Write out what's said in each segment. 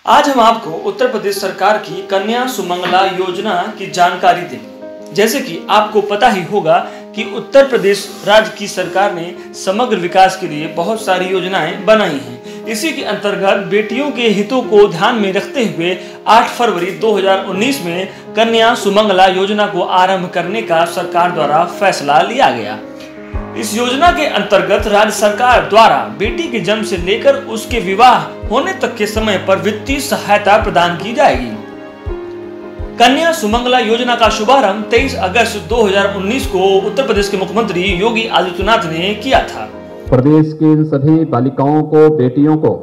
आज हम आपको उत्तर प्रदेश सरकार की कन्या सुमंगला योजना की जानकारी देंगे। जैसे कि आपको पता ही होगा कि उत्तर प्रदेश राज्य की सरकार ने समग्र विकास के लिए बहुत सारी योजनाएं बनाई हैं। इसी के अंतर्गत बेटियों के हितों को ध्यान में रखते हुए 8 फरवरी 2019 में कन्या सुमंगला योजना को आरंभ करने का सरकार द्वारा फैसला लिया गया। इस योजना के अंतर्गत राज्य सरकार द्वारा बेटी के जन्म से लेकर उसके विवाह होने तक के समय पर वित्तीय सहायता प्रदान की जाएगी। कन्या सुमंगला योजना का शुभारंभ 23 अगस्त 2019 को उत्तर प्रदेश के मुख्यमंत्री योगी आदित्यनाथ ने किया था। प्रदेश की इन सभी बालिकाओं को, बेटियों को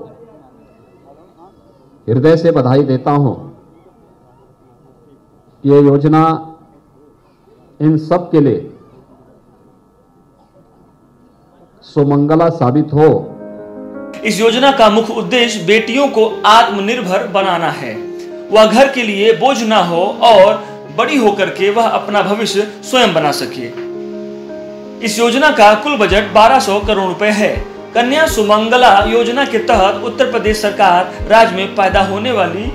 हृदय से बधाई देता हूं। ये योजना इन सब के लिए सुमंगला साबित हो। इस योजना का मुख्य उद्देश्य बेटियों को आत्मनिर्भर बनाना है, वह घर के लिए बोझ ना हो और बड़ी होकर के वह अपना भविष्य स्वयं बना सके। इस योजना का कुल बजट 1200 करोड़ रुपए है। कन्या सुमंगला योजना के तहत उत्तर प्रदेश सरकार राज्य में पैदा होने वाली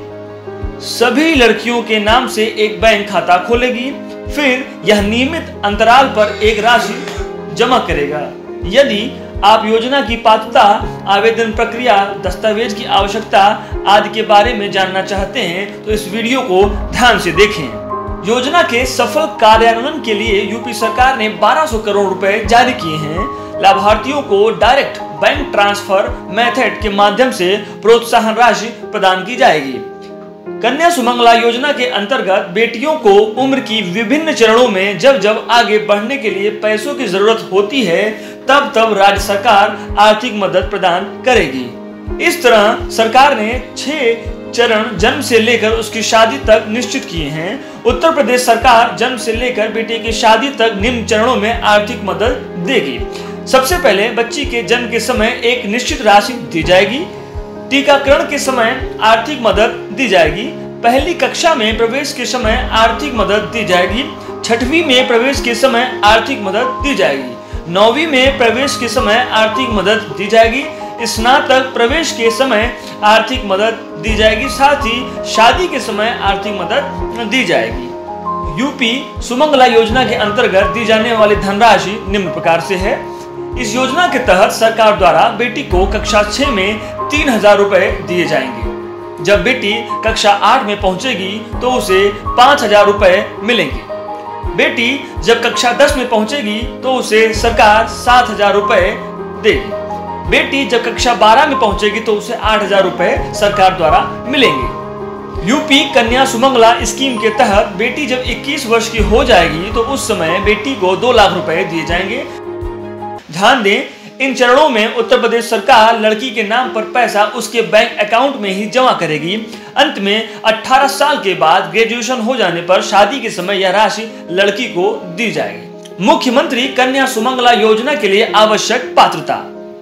सभी लड़कियों के नाम से एक बैंक खाता खोलेगी। फिर यह नियमित अंतराल पर एक राशि जमा करेगा। यदि आप योजना की पात्रता, आवेदन प्रक्रिया, दस्तावेज की आवश्यकता आदि के बारे में जानना चाहते हैं तो इस वीडियो को ध्यान से देखें। योजना के सफल कार्यान्वयन के लिए यूपी सरकार ने 1200 करोड़ रुपए जारी किए हैं। लाभार्थियों को डायरेक्ट बैंक ट्रांसफर मेथड के माध्यम से प्रोत्साहन राशि प्रदान की जाएगी। कन्या सुमंगला योजना के अंतर्गत बेटियों को उम्र की विभिन्न चरणों में जब जब आगे बढ़ने के लिए पैसों की जरूरत होती है तब तब राज्य सरकार आर्थिक मदद प्रदान करेगी। इस तरह सरकार ने 6 चरण जन्म से लेकर उसकी शादी तक निश्चित किए हैं। उत्तर प्रदेश सरकार जन्म से लेकर बेटी की शादी तक निम्न चरणों में आर्थिक मदद देगी। सबसे पहले बच्ची के जन्म के समय एक निश्चित राशि दी जाएगी। टीकाकरण के समय आर्थिक मदद दी जाएगी। पहली कक्षा में प्रवेश के समय आर्थिक मदद दी जाएगी। 6वीं में प्रवेश के समय आर्थिक मदद दी जाएगी। 9वीं में प्रवेश के समय आर्थिक मदद दी जाएगी। स्नातक प्रवेश के समय आर्थिक मदद दी जाएगी। साथ ही शादी के समय आर्थिक मदद दी जाएगी। यूपी सुमंगला योजना के अंतर्गत दी जाने वाली धनराशि निम्न प्रकार से है। इस योजना के तहत सरकार द्वारा बेटी को कक्षा 6 में 3000 रुपए दिए जाएंगे। जब बेटी कक्षा 8 में पहुंचेगी तो उसे 5000 रुपए मिलेंगे। बेटी जब कक्षा 10 में पहुंचेगी तो उसे सरकार 7000 रुपए देगी। बेटी जब कक्षा 12 में पहुंचेगी तो उसे 8000 रुपए सरकार द्वारा मिलेंगे। यूपी कन्या सुमंगला स्कीम के तहत बेटी जब 21 वर्ष की हो जाएगी तो उस समय बेटी को 2 लाख रुपए दिए जाएंगे। ध्यान दें, इन चरणों में उत्तर प्रदेश सरकार लड़की के नाम पर पैसा उसके बैंक अकाउंट में ही जमा करेगी। अंत में 18 साल के बाद ग्रेजुएशन हो जाने पर शादी के समय यह राशि लड़की को दी जाएगी। मुख्यमंत्री कन्या सुमंगला योजना के लिए आवश्यक पात्रता।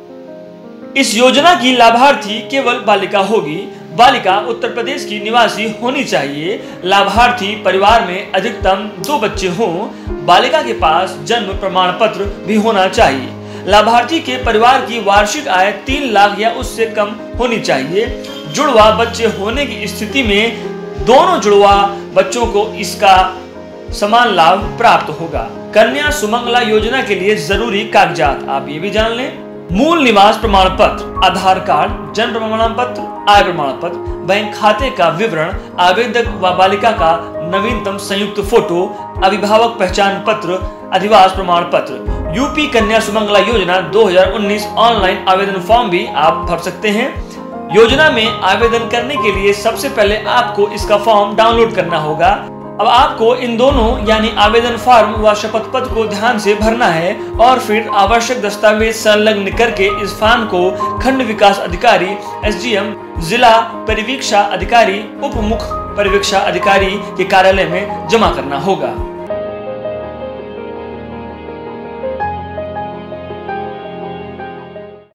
इस योजना की लाभार्थी केवल बालिका होगी। बालिका उत्तर प्रदेश की निवासी होनी चाहिए। लाभार्थी परिवार में अधिकतम 2 बच्चे हों। बालिका के पास जन्म प्रमाण पत्र भी होना चाहिए। लाभार्थी के परिवार की वार्षिक आय 3 लाख या उससे कम होनी चाहिए। जुड़वा बच्चे होने की स्थिति में दोनों जुड़वा बच्चों को इसका समान लाभ प्राप्त होगा। कन्या सुमंगला योजना के लिए जरूरी कागजात आप ये भी जान लें। मूल निवास प्रमाण पत्र, आधार कार्ड, जन्म प्रमाण पत्र, आय प्रमाण पत्र, बैंक खाते का विवरण, आवेदक व बालिका का नवीनतम संयुक्त फोटो, अभिभावक पहचान पत्र, अधिवास प्रमाण पत्र। यूपी कन्या सुमंगला योजना 2019 ऑनलाइन आवेदन फॉर्म भी आप भर सकते हैं। योजना में आवेदन करने के लिए सबसे पहले आपको इसका फॉर्म डाउनलोड करना होगा। अब आपको इन दोनों यानी आवेदन फॉर्म व शपथ पत्र को ध्यान से भरना है और फिर आवश्यक दस्तावेज संलग्न करके इस फॉर्म को खंड विकास अधिकारी, SDM, जिला परिवीक्षा अधिकारी, उप मुख्य परिवीक्षा अधिकारी के कार्यालय में जमा करना होगा।